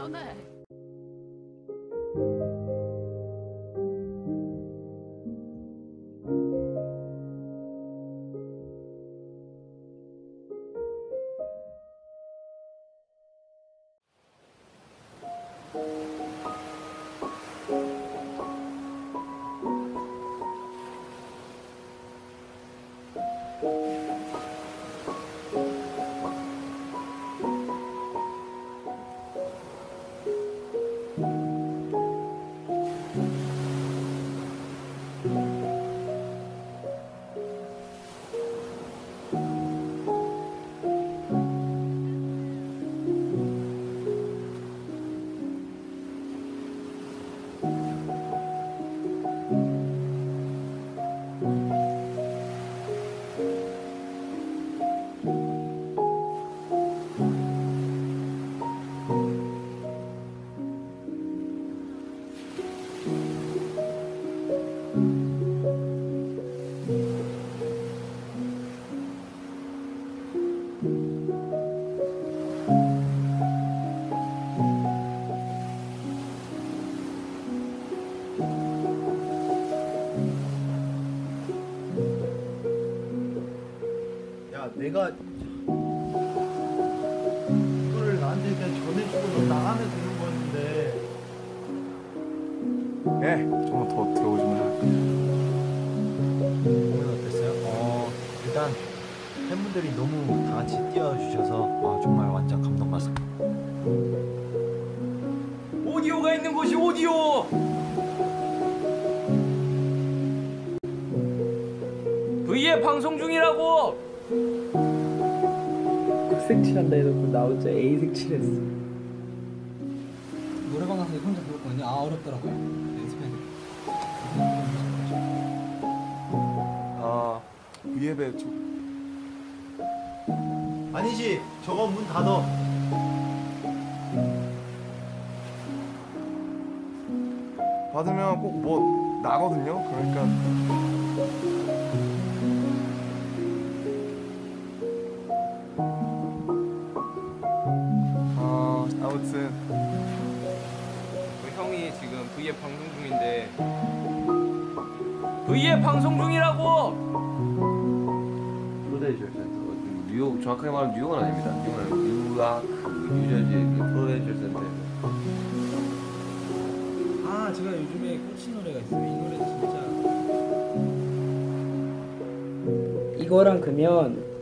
전에. 내가 이거를 나한테 그냥 전해주고 너 나가면 되는 거였는데. 예, 좀만 더 들어오시면 할게요. 공연 어땠어요? 일단 팬분들이 너무 다 같이 뛰어주셔서 정말 완전 감동받았습니다. 오디오가 있는 곳이 오디오! V에 방송 중이라고! 흑색 칠한다 해놓고 나 혼자 A색 칠했어. 노래방 가서 혼자 배웠거든요. 어렵더라고요. 연습해야 돼. 위에 배 좀. 아니지, 저거 문 닫어. 받으면 꼭 뭐 나거든요. 그러니까 아무튼 형이 지금 V에 방송 중인데 V에 방송 중이라고! 프로레이저 센터. 뉴욕, 정확하게 말하면 뉴욕은 아닙니다. 뉴욕은 아니고 뉴아크, 뉴저지 프로레이저 센터. 제가 요즘에 꽂힌 노래가 있어요. 이 노래 진짜. 이거랑 그러면